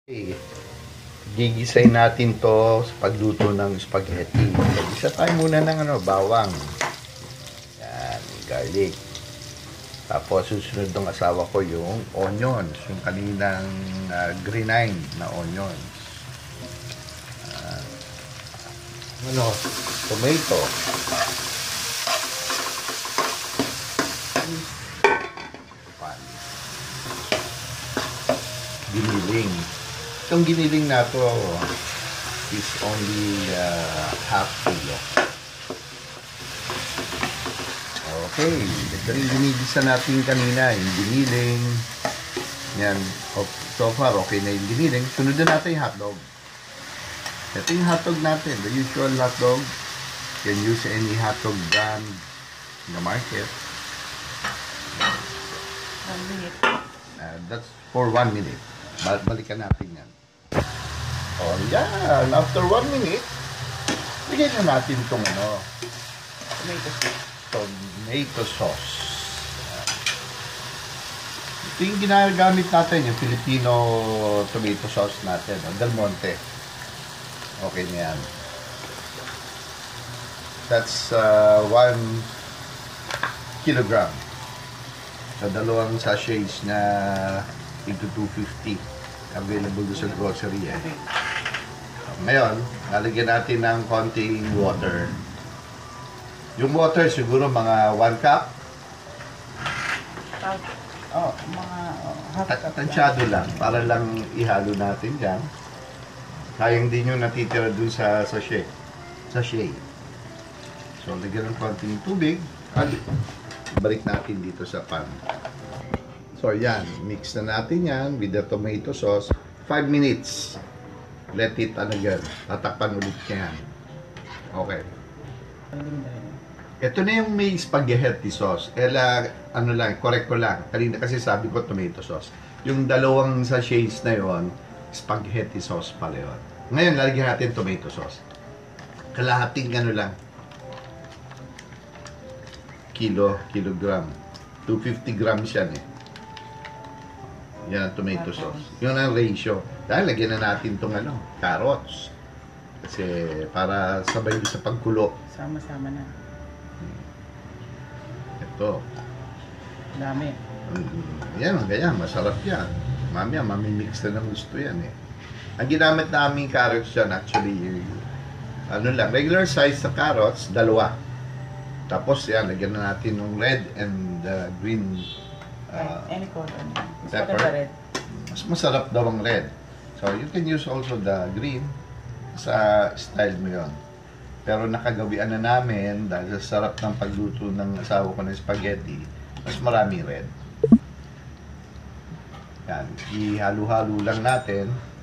Okay. Gigisayin natin to sa pagluto ng spaghetti. Isa tayo muna ng bawang. Yan, garlic. Tapos susunod ng asawa ko yung onions, yung kaninang grenade na onions. Tomato. Giniling. Itong giniling na to is only half kilo. Okay, ito rin ginigisa natin kanina, yung giniling. Yan, so far okay na yung giniling. Sunod na natin yung hotdog. Ito yung hotdog natin, the usual hotdog. You can use any hotdog brand in the market. 1 minute. That's for 1 minute. Balikan natin yan. Oh, yan. After 1 minute, bigyan na natin itong tomato sauce. Ito yung ginagamit natin, yung Filipino tomato sauce natin, Del Monte. Okay na yan. That's 1 kilogram. Sa dalawang sachets na into 250. Available doon sa grocery. Ngayon, lalagyan natin ng konting water. Yung water siguro mga 1 cup. Tansyado lang. Para lang ihalo natin dyan. Sayang din yung natitira dun sa sachet. So, lagyan ng konting tubig. Balik natin dito sa pan. So, yan. Mix na natin yan with the tomato sauce. 5 minutes. Let it, tatakpan ulit yan. Okay. Ito na yung may spaghetti sauce. Correct ko lang. Kanina kasi sabi ko tomato sauce. Yung dalawang sachets na yon, spaghetti sauce pala yun. Ngayon, lalagyan natin tomato sauce. Kalahating kilogram. 250 grams yan eh. Yan ang tomato sauce. Yun ang ratio. Dahil lagyan na natin itong carrots. Kasi para sabay sa pagkulo. Sama-sama na. Ito. Dami. Yan, ganyan. Masarap yan. Mamaya, mamimix na ng gusto yan eh. Ang ginamit namin carrots yan, actually, regular size na carrots, 2. Tapos yan, lagyan na natin ng red and green Any color. pepper. Red. Mas masarap daw ang red. So, you can use also the green sa style mo yun. Pero nakagawian na namin dahil sa sarap ng pagluto ng asawa ko ng spaghetti, mas marami red. Yan, ihalo-halo lang natin.